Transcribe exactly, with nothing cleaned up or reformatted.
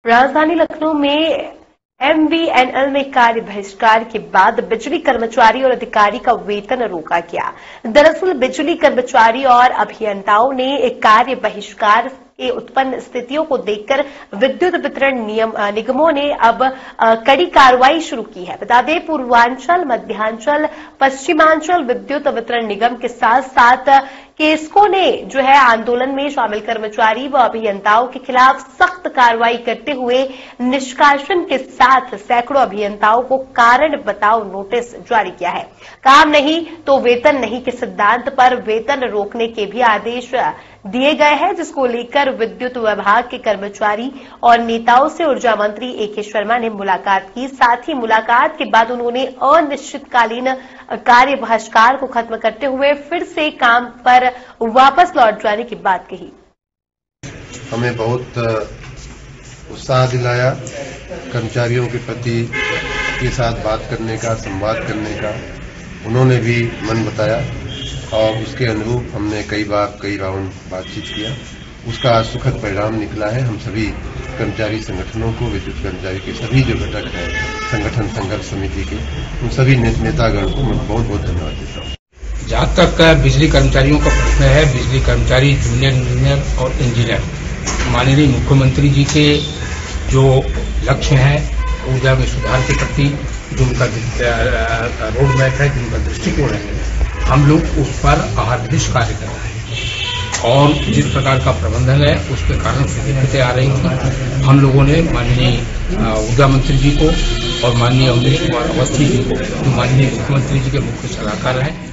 राजधानी लखनऊ में एमवीएनएल में कार्य बहिष्कार के बाद बिजली कर्मचारी और अधिकारी का वेतन रोका गया। दरअसल बिजली कर्मचारी और अभियंताओं ने एक कार्य बहिष्कार के उत्पन्न स्थितियों को देखकर विद्युत वितरण नियम निगमों ने अब कड़ी कार्रवाई शुरू की है। बता दें, पूर्वांचल, मध्यांचल, पश्चिमांचल विद्युत वितरण निगम के साथ साथ केस्को ने जो है आंदोलन में शामिल कर्मचारी व अभियंताओं के खिलाफ सख्त कार्रवाई करते हुए निष्कासन के साथ सैकड़ों अभियंताओं को कारण बताओ नोटिस जारी किया है। काम नहीं तो वेतन नहीं के सिद्धांत पर वेतन रोकने के भी आदेश दिए गए हैं, जिसको लेकर विद्युत विभाग के कर्मचारी और नेताओं से ऊर्जा मंत्री ए के शर्मा ने मुलाकात की। साथ ही मुलाकात के बाद उन्होंने अनिश्चितकालीन कार्य बहिष्कार को खत्म करते हुए फिर से काम पर वापस लौट जाने की बात कही। हमें बहुत उत्साह दिलाया, कर्मचारियों के प्रति के साथ बात करने का, संवाद करने का उन्होंने भी मन बताया और उसके अनुरूप हमने कई बार कई राउंड बातचीत किया। उसका आज सुखद परिणाम निकला है। हम सभी कर्मचारी संगठनों को, विद्युत कर्मचारी के सभी जो घटक हैं संगठन संघर्ष समिति के, उन सभी नेतागण को मैं बहुत बहुत धन्यवाद देता हूँ। जहां तक बिजली कर्मचारियों का प्रश्न है, बिजली कर्मचारी, जूनियर इंजीनियर और इंजीनियर, माननीय मुख्यमंत्री जी के जो लक्ष्य हैं ऊर्जा में सुधार के प्रति, जो उनका रोड मैप है, जो उनका दृष्टिकोण है, हम लोग उस पर अहरनिश कार्य कर रहे हैं और जिस प्रकार का प्रबंधन है उसके कारण से दिक्कतें आ रही थी। हम लोगों ने माननीय ऊर्जा मंत्री जी को और माननीय अमरीश कुमार अवस्थी जी को, जो माननीय मुख्यमंत्री जी के मुख्य सलाहकार हैं,